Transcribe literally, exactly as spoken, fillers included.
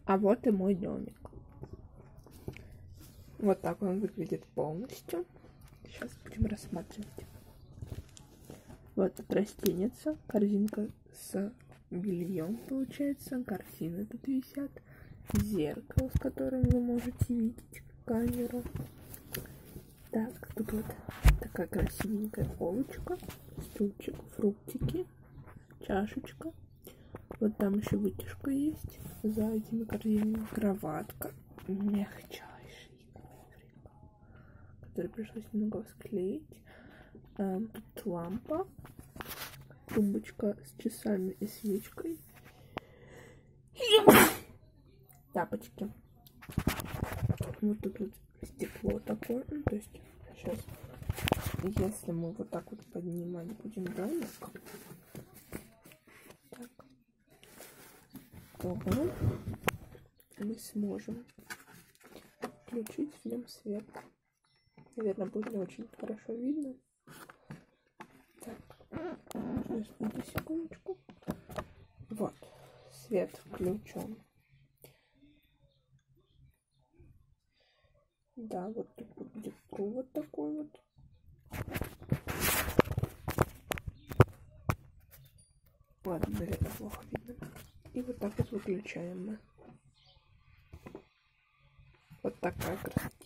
А вот и мой домик. Вот так он выглядит полностью. Сейчас будем рассматривать. Вот тут растеница, корзинка с бельем получается, картины тут висят, зеркало, с которым вы можете видеть камеру. Так, тут вот такая красивенькая полочка, стульчик, фруктики, чашечка. Вот там еще вытяжка есть, за этими корзинами кроватка, мягчайший коврик, который пришлось немного склеить. Тут лампа, тумбочка с часами и свечкой, тапочки. Вот тут вот стекло такое, ну, то есть сейчас, если мы вот так вот поднимать будем домик, так, то мы сможем включить в нем свет. Наверное, будет не очень хорошо видно. Так, сейчас, одну секундочку. Вот, свет включен. Да, вот тут будет провод такой вот. Ладно, наверное, плохо видно. И вот так вот выключаем мы. Вот такая красота.